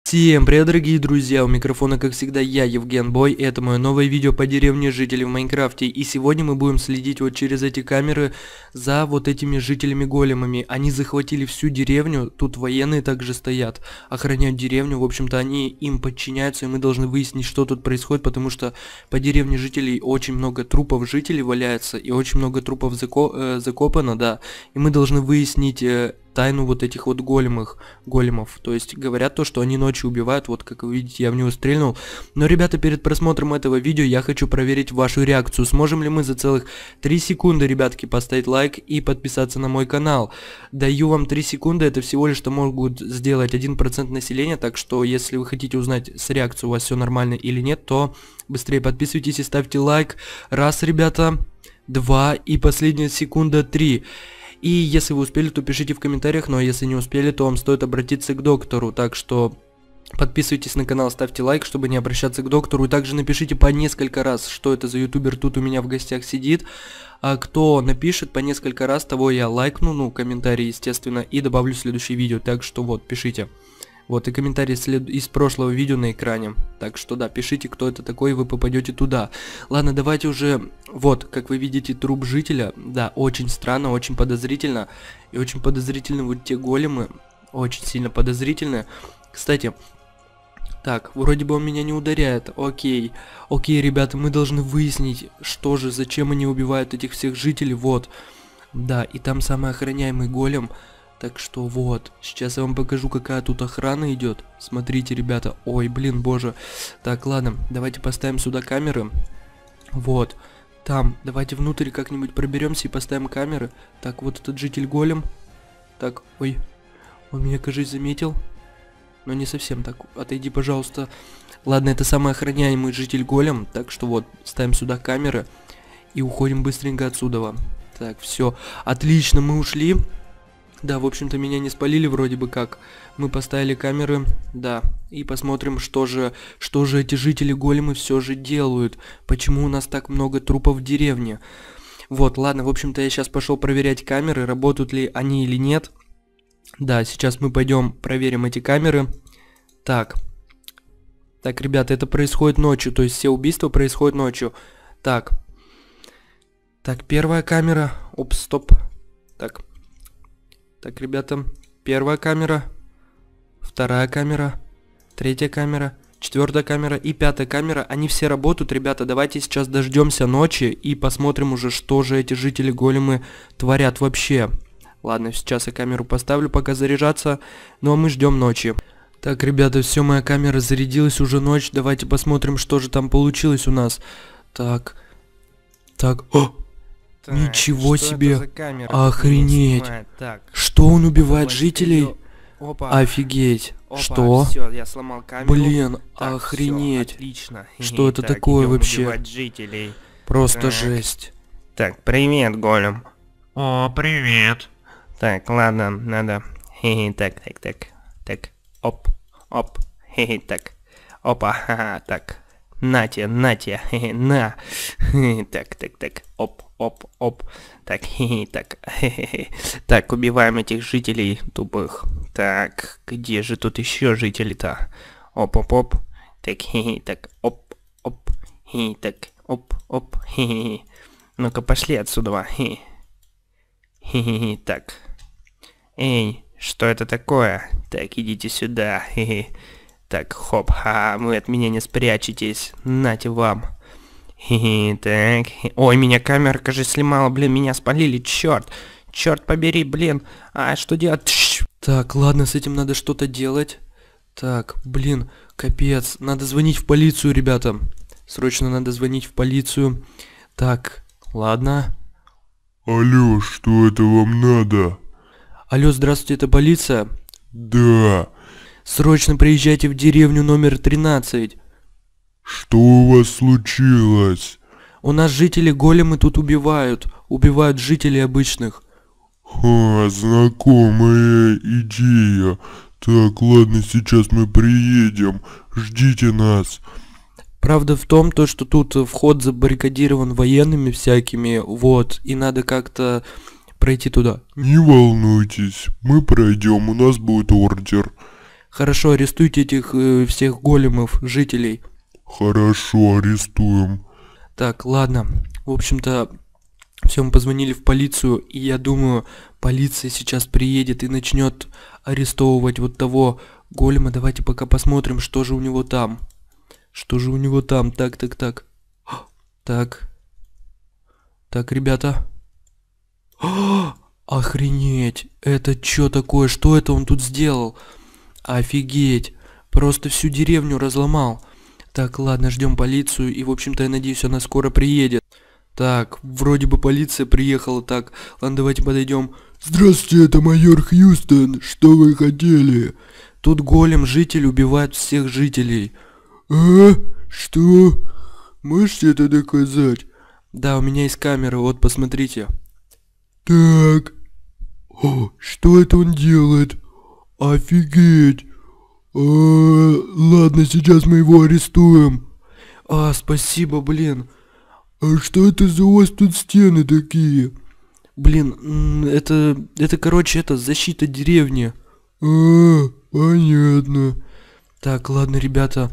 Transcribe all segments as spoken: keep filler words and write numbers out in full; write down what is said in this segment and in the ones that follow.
Всем привет, дорогие друзья, у микрофона как всегда я, Евген Бой, и это мое новое видео по деревне жителей в Майнкрафте. И сегодня мы будем следить вот через эти камеры за вот этими жителями-големами. Они захватили всю деревню, тут военные также стоят, охраняют деревню. В общем-то они им подчиняются, и мы должны выяснить, что тут происходит, потому что по деревне жителей очень много трупов жителей валяется, и очень много трупов зако э, закопано, да. И мы должны выяснить... Э, тайну вот этих вот големых, големов. То есть говорят то, что они ночью убивают, вот как вы видите, я в него стрельнул. Но, ребята, перед просмотром этого видео я хочу проверить вашу реакцию. Сможем ли мы за целых три секунды, ребятки, поставить лайк и подписаться на мой канал? Даю вам три секунды, это всего лишь что могут сделать один процент населения, так что если вы хотите узнать с реакцией, у вас все нормально или нет, то быстрее подписывайтесь и ставьте лайк. Раз, ребята, два и последняя секунда, три. И если вы успели, то пишите в комментариях, но если не успели, то вам стоит обратиться к доктору. Так что подписывайтесь на канал, ставьте лайк, чтобы не обращаться к доктору. И также напишите по несколько раз, что это за ютубер тут у меня в гостях сидит. А кто напишет по несколько раз, того я лайкну, ну, комментарий, естественно, и добавлю в следующее видео. Так что вот, пишите. Вот, и комментарий след... из прошлого видео на экране. Так что да, пишите, кто это такой, и вы попадете туда. Ладно, давайте уже... Вот, как вы видите, труп жителя. Да, очень странно, очень подозрительно. И очень подозрительны вот те големы. Очень сильно подозрительны. Кстати... Так, вроде бы он меня не ударяет. Окей. Окей, ребята, мы должны выяснить, что же, зачем они убивают этих всех жителей. Вот. Да, и там самый охраняемый голем... Так что вот, сейчас я вам покажу, какая тут охрана идет. Смотрите, ребята. Ой, блин, боже. Так, ладно, давайте поставим сюда камеры. Вот, там, давайте внутрь как-нибудь проберемся и поставим камеры. Так, вот этот житель голем. Так, ой, он меня, кажется, заметил. Но не совсем так, отойди, пожалуйста. Ладно, это самый охраняемый житель голем. Так что вот, ставим сюда камеры и уходим быстренько отсюда. Так, все, отлично, мы ушли. Да, в общем-то, меня не спалили вроде бы как. Мы поставили камеры, да, и посмотрим, что же, что же эти жители-големы все же делают. Почему у нас так много трупов в деревне. Вот, ладно, в общем-то, я сейчас пошел проверять камеры, работают ли они или нет. Да, сейчас мы пойдем проверим эти камеры. Так, так, ребята, это происходит ночью, то есть все убийства происходят ночью. Так, так, первая камера, оп, стоп, так. Так, ребята, первая камера, вторая камера, третья камера, четвертая камера и пятая камера. Они все работают, ребята. Давайте сейчас дождемся ночи и посмотрим уже, что же эти жители-големы творят вообще. Ладно, сейчас я камеру поставлю, пока заряжаться. Ну а мы ждем ночи. Так, ребята, все, моя камера зарядилась, уже ночь. Давайте посмотрим, что же там получилось у нас. Так, так, о! Так, ничего себе, охренеть, так, что он убивает жителей, опа. Офигеть, опа, что, всё, я сломал камеру. Блин, так, охренеть, всё, отлично. Что это так, такое вообще, жителей. Просто так. Жесть. Так, привет, голем. О, привет. Так, ладно, надо, хе-хе, так, так, так, так, оп, оп, хе-хе, так, опа, ха-ха, так. Нате, нате, хе-хе, на. Так, так, так, оп, оп, оп. Так, хе-хе, так, хе-хе. Так, убиваем этих жителей тупых. Так, где же тут еще жители-то? Оп, оп, оп. Так, хе-хе, так, оп, оп, хе, так, оп, оп, хе-хе. Ну-ка, пошли отсюда, хе. Хе-хе, так. Эй, что это такое? Так, идите сюда, хе-хе. Так, хоп, ха, вы от меня не спрячетесь. Нате вам. Хе-хе, так. Ой, меня камера, кажется, сломала, блин, меня спалили, черт. Черт побери, блин. А что делать? Тш. Так, ладно, с этим надо что-то делать. Так, блин, капец. Надо звонить в полицию, ребята. Срочно надо звонить в полицию. Так, ладно. Алло, что это вам надо? Алло, здравствуйте, это полиция? Да. Срочно приезжайте в деревню номер тринадцать. Что у вас случилось? У нас жители-големы тут убивают. Убивают жителей обычных. Ха, знакомая идея. Так, ладно, сейчас мы приедем. Ждите нас. Правда в том, то, что тут вход забаррикадирован военными всякими, вот, и надо как-то пройти туда. Не волнуйтесь, мы пройдем, у нас будет ордер. Хорошо, арестуйте этих э, всех големов, жителей. Хорошо, арестуем. Так, ладно. В общем-то, все, мы позвонили в полицию, и я думаю, полиция сейчас приедет и начнет арестовывать вот того голема. Давайте пока посмотрим, что же у него там. Что же у него там? Так, так, так. Так. Так, ребята. Охренеть. Это что такое? Что это он тут сделал? Офигеть. Просто всю деревню разломал. Так, ладно, ждем полицию. И, в общем-то, я надеюсь, она скоро приедет. Так, вроде бы полиция приехала. Так, ладно, давайте подойдем. Здравствуйте, это майор Хьюстон. Что вы хотели? Тут голем житель убивает всех жителей. А? Что? Можете это доказать? Да, у меня есть камера, вот посмотрите. Так. О, что это он делает? Офигеть. А, ладно, сейчас мы его арестуем. А, спасибо, блин. А что это за у вас тут стены такие? Блин, это, это, короче, это защита деревни. А, понятно. Так, ладно, ребята.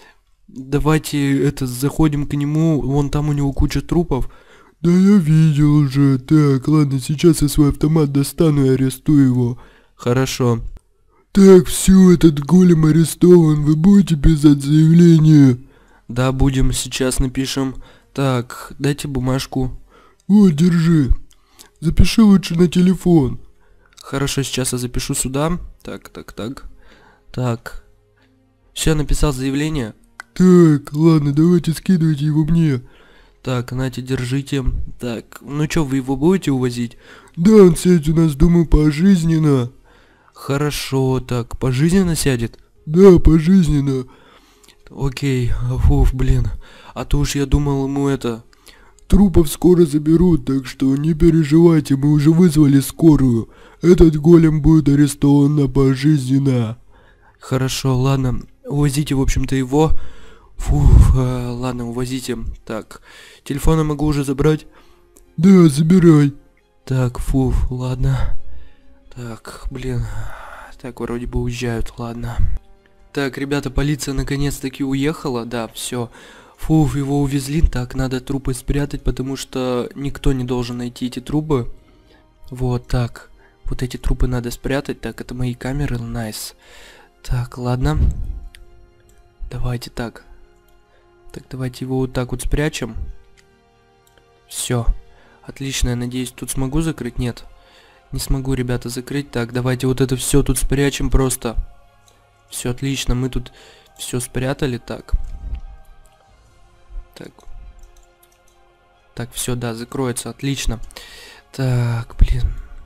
Давайте, это, заходим к нему. Вон там у него куча трупов. Да я видел уже. Так, ладно, сейчас я свой автомат достану и арестую его. Хорошо. Так, все, этот голем арестован. Вы будете писать заявление? Да, будем, сейчас напишем. Так, дайте бумажку. Вот, держи. Запиши лучше на телефон. Хорошо, сейчас я запишу сюда. Так, так, так. Так. Все, написал заявление. Так, ладно, давайте скидывайте его мне. Так, нате, держите. Так, ну чё, вы его будете увозить? Да, он сядет у нас, думаю, пожизненно. Хорошо, так, пожизненно сядет? Да, пожизненно. Окей, фуф, блин. А то уж я думал ему это... Трупов скоро заберут, так что не переживайте, мы уже вызвали скорую. Этот голем будет арестован на пожизненно. Хорошо, ладно. Увозите, в общем-то, его. Фуф, э, ладно, увозите. Так, телефон я могу уже забрать? Да, забирай. Так, фуф, ладно. Так, блин. Так, вроде бы уезжают, ладно. Так, ребята, полиция наконец-таки уехала. Да, все. Фуф, его увезли. Так, надо трупы спрятать, потому что никто не должен найти эти трупы. Вот так. Вот эти трупы надо спрятать. Так, это мои камеры, найс. Так, ладно. Давайте так. Так, давайте его вот так вот спрячем. Все. Отлично, я надеюсь, тут смогу закрыть? Нет. Не смогу, ребята, закрыть. Так, давайте вот это все тут спрячем просто. Все отлично, мы тут все спрятали. Так. Так. Так, все, да, закроется, отлично. Так, блин.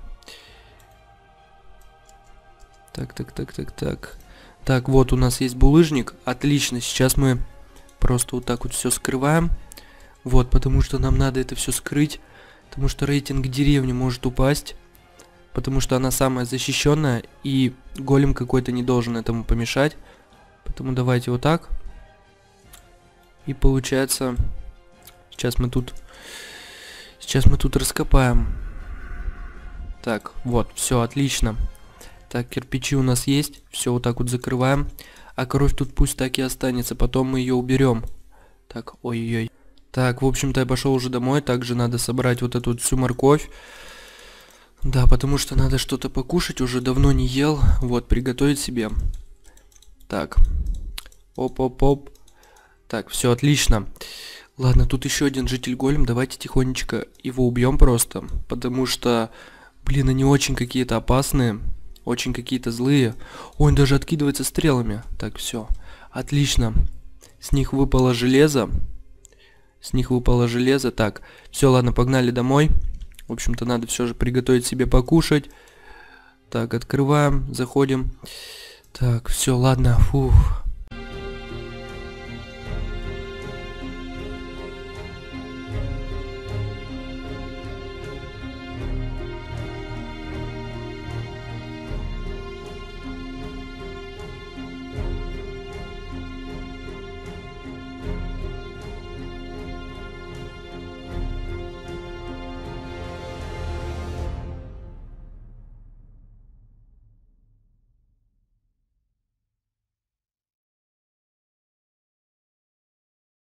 Так, так, так, так, так. Так, вот у нас есть булыжник. Отлично, сейчас мы просто вот так вот все скрываем. Вот, потому что нам надо это все скрыть. Потому что рейтинг деревни может упасть. Потому что она самая защищенная. И голем какой-то не должен этому помешать. Поэтому давайте вот так. И получается... Сейчас мы тут... Сейчас мы тут раскопаем. Так, вот, все, отлично. Так, кирпичи у нас есть. Все вот так вот закрываем. А кровь тут пусть так и останется. Потом мы ее уберем. Так, ой-ой-ой. Так, в общем-то, я пошел уже домой. Также надо собрать вот эту вот всю морковь. Да, потому что надо что-то покушать. Уже давно не ел. Вот, приготовить себе. Так. Оп-оп-оп. Так, все отлично. Ладно, тут еще один житель голем. Давайте тихонечко его убьем просто. Потому что, блин, они очень какие-то опасные. Очень какие-то злые. Ой, он даже откидывается стрелами. Так, все. Отлично. С них выпало железо. С них выпало железо. Так, все, ладно, погнали домой. В общем-то, надо все же приготовить себе покушать. Так, открываем, заходим. Так, все, ладно, фух.